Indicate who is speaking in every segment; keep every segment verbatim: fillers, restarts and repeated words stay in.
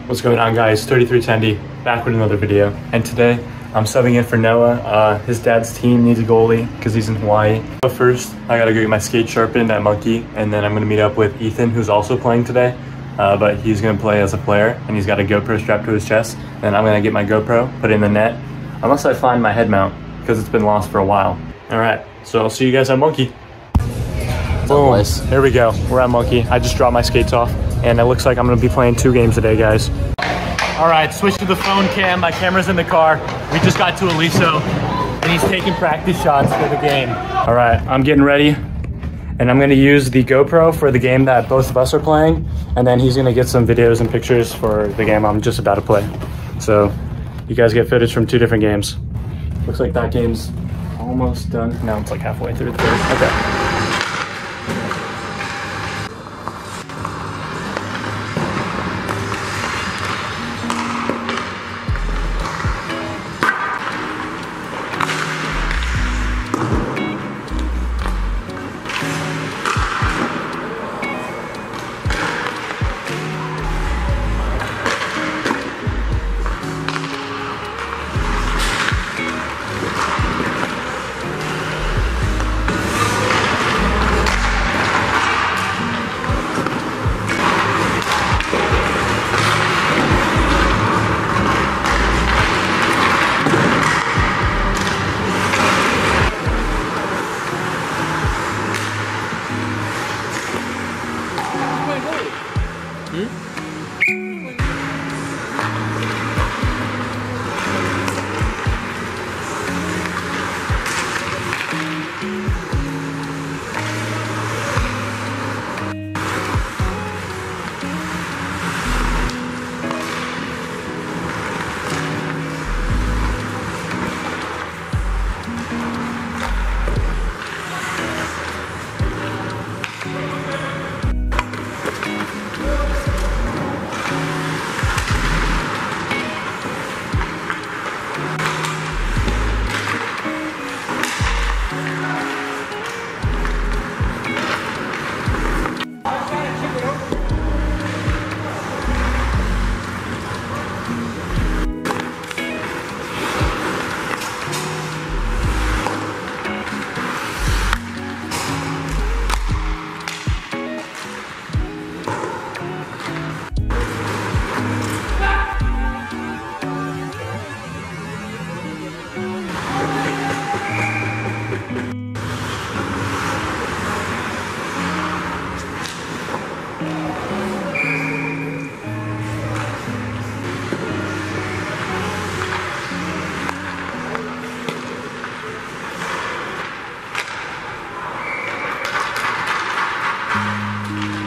Speaker 1: What's going on, guys? thirty-three Tendy back with another video, and today I'm subbing in for Noah. Uh, his dad's team needs a goalie because he's in Hawaii. But first, I gotta go get my skate sharpened at Monkey, and then I'm gonna meet up with Ethan, who's also playing today. Uh, but he's gonna play as a player, and he's got a GoPro strapped to his chest. Then I'm gonna get my GoPro, put it in the net, unless I find my head mount because it's been lost for a while. All right, so I'll see you guys at Monkey. Boom. There we go. We're at Monkey. I just dropped my skates off, and it looks like I'm gonna be playing two games today, guys. All right, switch to the phone cam. My camera's in the car. We just got to Aliso, and he's taking practice shots for the game. All right, I'm getting ready, and I'm gonna use the GoPro for the game that both of us are playing, and then he's gonna get some videos and pictures for the game I'm just about to play. So you guys get footage from two different games. Looks like that game's almost done. No, it's like halfway through the third. Okay.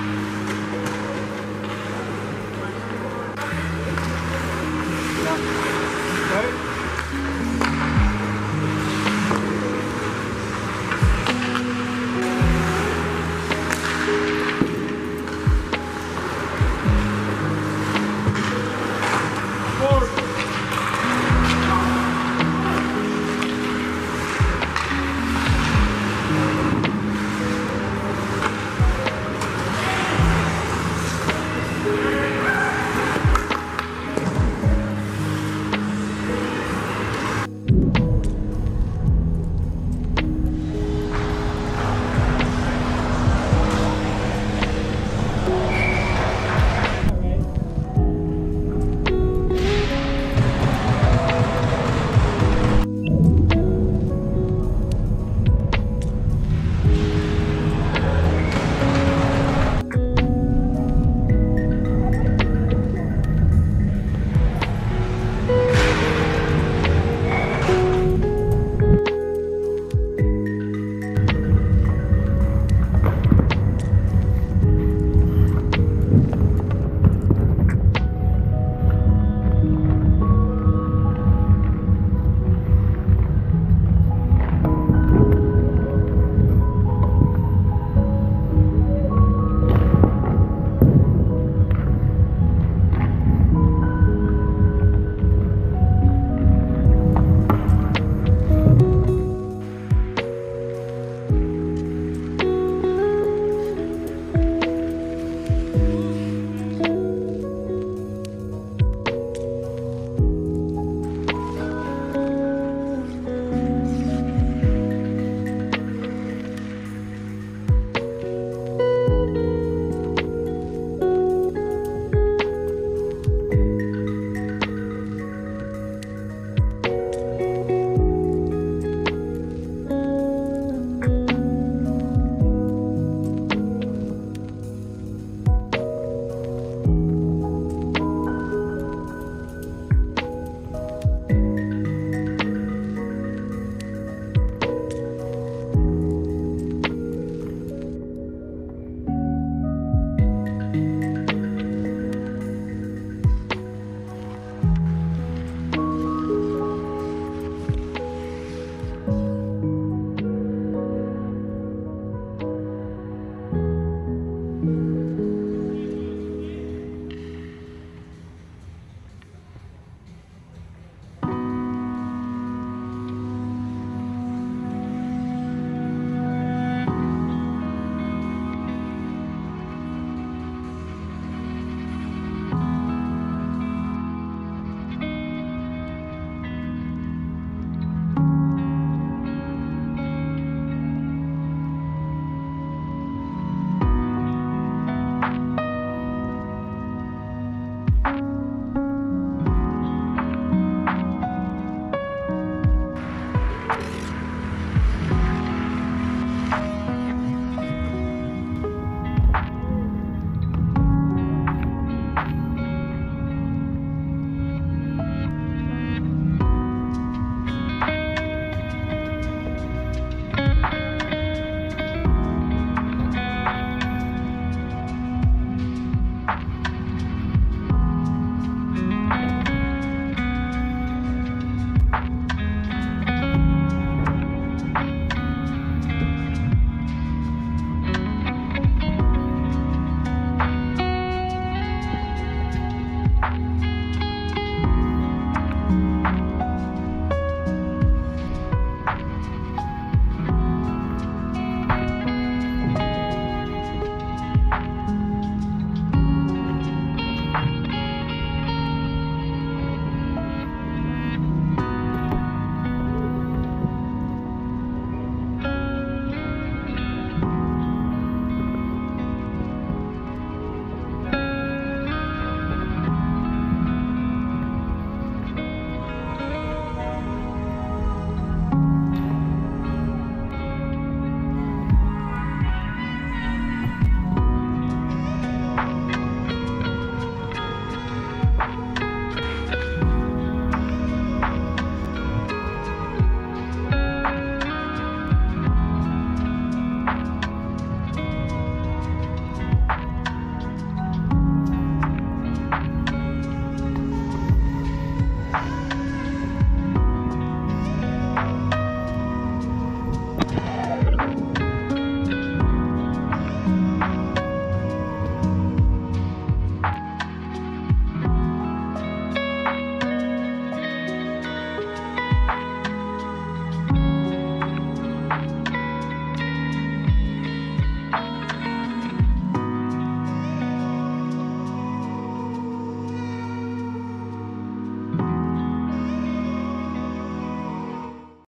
Speaker 2: Yeah.